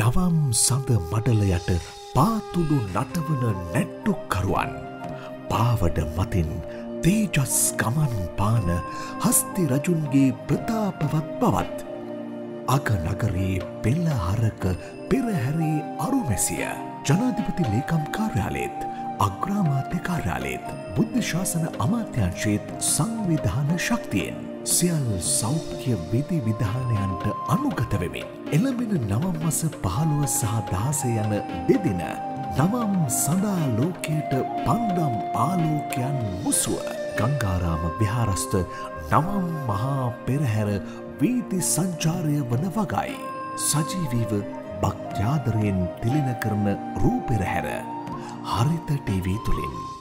නවම් සඳ මඩල යට පාතුඩු නටවන නැට්ටුකරුවන් පාවඩ මතින් තේජස් ගමන් පාන හස්ති රජුන්ගේ ප්‍රතාපවත් බවත් අගනගරේ පෙළහරක පෙරහැරේ අරුමැසිය ජනාධිපති ලේකම් කාර්යාලයේත් අග්‍රාමාත්‍ය කාර්යාලයේත් බුද්ධ ශාසන අමාත්‍යාංශයේත් සංවිධාන ශක්තියෙන් සියල් සෞඛ්‍ය විධි විධානයන්ට අනුගත වෙමින් එළඹෙන නවම් මස 15 සහ 16 යන දෙදින නවම් සදා ලෝකයට පන්දම් ආලෝකයන් මුසුව ගංගාරාම විහාරස්ථ නවම් මහා පෙරහැර වීථි සංචාරය වන වගයි සජීවීව භක්ත්‍යාදරයෙන් තිළින කරන රූපෙරහැර හරිත ටීවී තුලින්